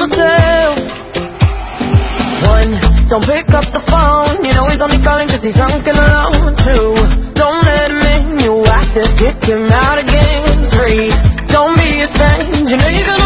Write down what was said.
yourself. 1, don't pick up the phone. You know he's only calling 'cause he's drunk and alone. 2, don't let him in. You have to kick him out again. 3, don't be a stranger. You know you're gonna